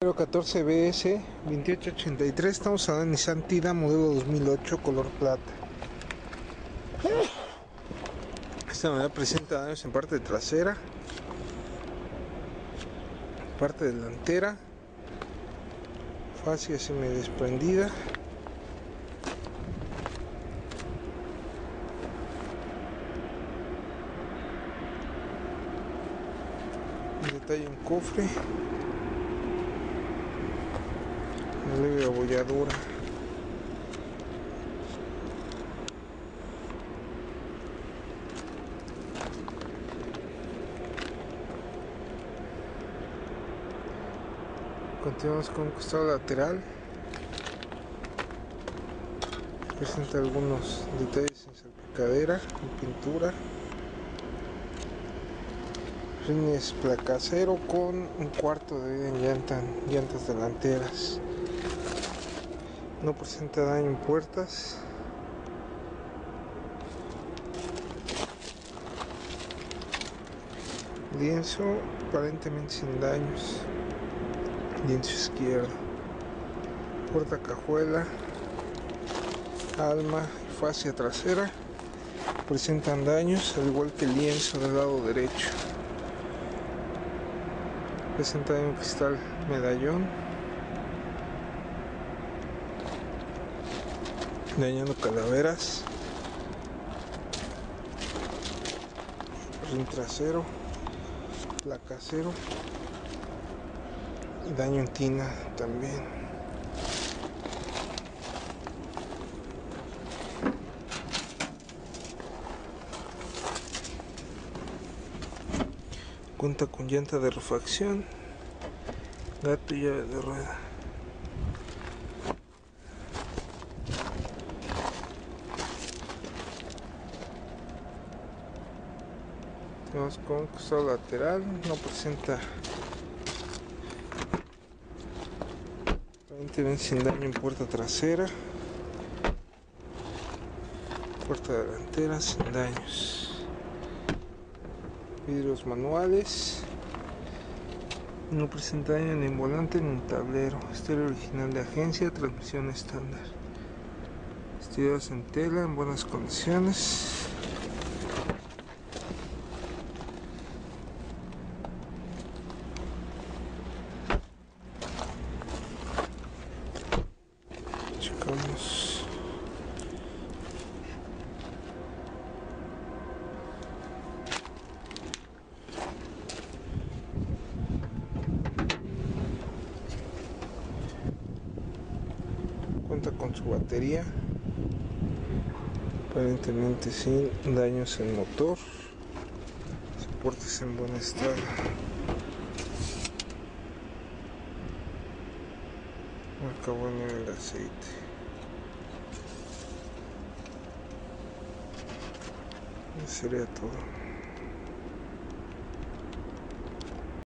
14 BS 2883. Estamos hablando de Nissan Tiida modelo 2008 color plata. Esta unidad presenta daños en parte trasera, parte delantera, fascia semi desprendida, un detalle en cofre, una leve abolladura. Continuamos con un costado lateral. Presenta algunos detalles en salpicadera, con pintura. Rines placacero con un cuarto de llantas delanteras. No presenta daño en puertas. Lienzo aparentemente sin daños. Lienzo izquierdo. Puerta cajuela, alma y fascia trasera presentan daños, al igual que el lienzo del lado derecho. Presenta un cristal medallón, dañando calaveras, rin trasero, placa cero y daño en tina también. Cuenta con llanta de refacción, gato y llave de rueda. Tenemos con un costado lateral, no presenta aparentemente sin daño en puerta trasera, puerta delantera sin daños. Vidrios manuales, no presenta daño ni en volante ni en tablero. Estéreo original de agencia, transmisión estándar. Estirados en tela en buenas condiciones. Checamos. Cuenta con su batería, aparentemente sin daños en motor, soportes en buen estado. Acabó en el aceite. Eso sería todo.